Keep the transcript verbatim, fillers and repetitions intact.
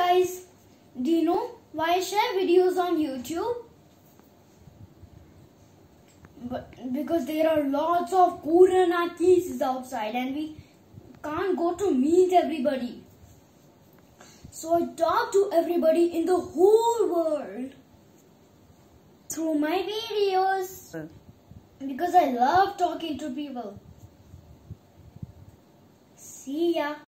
guys, do you know why I share videos on YouTube? But because there are lots of corona cases outside and we can't go to meet everybody. So I talk to everybody in the whole world through my videos because I love talking to people. See ya.